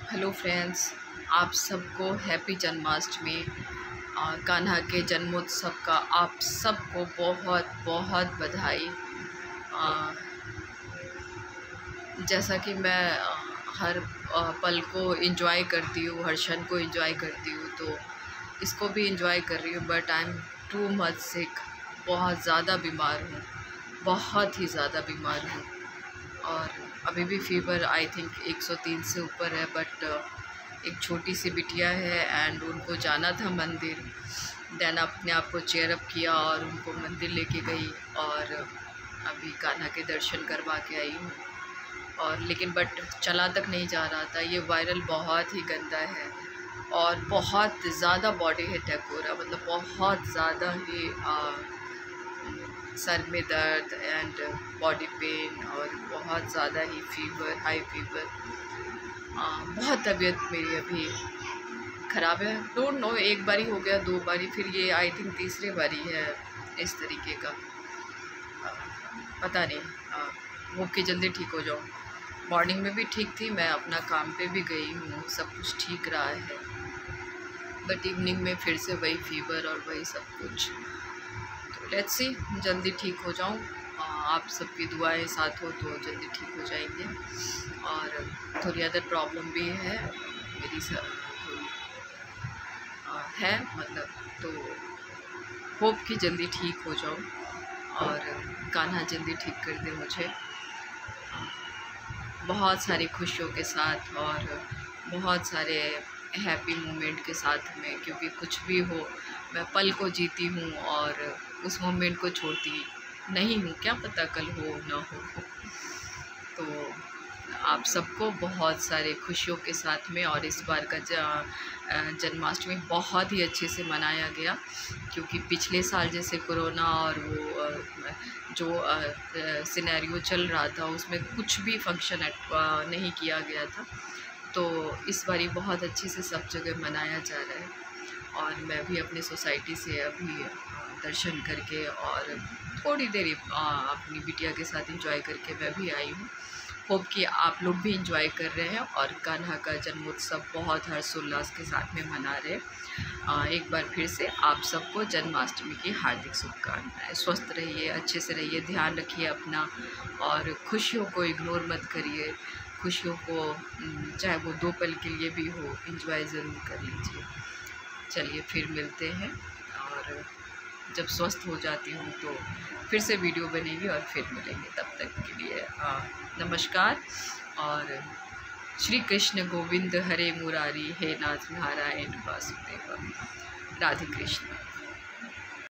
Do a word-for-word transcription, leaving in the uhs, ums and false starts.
Hello friends, आप सबको happy Janmashtami. आ, कान्हा के जन्मोत्सव का आप सबको बहुत बहुत बधाई। आ, जैसा कि मैं आ, हर आ, पल को एंजॉय करती हूँ, हर क्षण को एंजॉय करती हूँ, तो इसको भी एंजॉय कर रही हूँ। But I am too much sick, बहुत ज़्यादा बीमार हूँ, बहुत ही ज़्यादा बीमार हूँ। और अभी भी फीवर आई थिंक एक सौ तीन से ऊपर है। बट एक छोटी सी बिटिया है एंड उनको जाना था मंदिर। देन अपने आप को चेयर अप किया और उनको मंदिर लेके गई और अभी कान्हा के दर्शन करवा के आई हूँ। और लेकिन बट चला तक नहीं जा रहा था। ये वायरल बहुत ही गंदा है और बहुत ज़्यादा बॉडी अटैक हो रहा, मतलब बहुत ज़्यादा ही आ, सर में दर्द एंड बॉडी पेन और बहुत ज़्यादा ही फीवर, हाई फीवर। बहुत तबीयत मेरी अभी ख़राब है। डोंट नो, एक बारी हो गया, दो बारी, फिर ये आई थिंक तीसरी बारी है इस तरीके का। आ, पता नहीं, होप कि जल्दी ठीक हो जाऊँ। मॉर्निंग में भी ठीक थी, मैं अपना काम पे भी गई हूँ, सब कुछ ठीक रहा है। बट इवनिंग में फिर से वही फीवर और वही सब कुछ। तो लेट्स सी, जल्दी ठीक हो जाऊँ। आप सबकी दुआएं साथ हो तो जल्दी ठीक हो जाएंगे। और थोड़ी अदर प्रॉब्लम भी है मेरी, थोड़ी है मतलब, तो होप कि जल्दी ठीक हो जाऊँ और कान्हा जल्दी ठीक कर दे मुझे बहुत सारी खुशियों के साथ और बहुत सारे हैप्पी मोमेंट के साथ में। क्योंकि कुछ भी हो, मैं पल को जीती हूँ और उस मोमेंट को छोड़ती नहीं हूँ। क्या पता कल हो ना हो। तो आप सबको बहुत सारे खुशियों के साथ में। और इस बार का जन्माष्टमी बहुत ही अच्छे से मनाया गया, क्योंकि पिछले साल जैसे कोरोना और वो जो सिनेरियो चल रहा था उसमें कुछ भी फंक्शन नहीं किया गया था। तो इस बारी बहुत अच्छे से सब जगह मनाया जा रहा है। और मैं भी अपनी सोसाइटी से अभी दर्शन करके और थोड़ी देर अपनी बिटिया के साथ एंजॉय करके मैं भी आई हूँ। होप कि आप लोग भी एंजॉय कर रहे हैं और कान्हा का जन्मोत्सव बहुत हर्षोल्लास के साथ में मना रहे हैं। एक बार फिर से आप सबको जन्माष्टमी की हार्दिक शुभकामनाएं। स्वस्थ रहिए, अच्छे से रहिए, ध्यान रखिए अपना और खुशियों को इग्नोर मत करिए। खुशियों को चाहे वो दो पल के लिए भी हो, एंजॉय ज़रूर कर लीजिए। चलिए फिर मिलते हैं, और जब स्वस्थ हो जाती हूँ तो फिर से वीडियो बनेगी और फिर मिलेंगे। तब तक के लिए आ, नमस्कार। और श्री कृष्ण गोविंद हरे मुरारी, हे नाथ नारायण वासुदेव। राधे कृष्ण।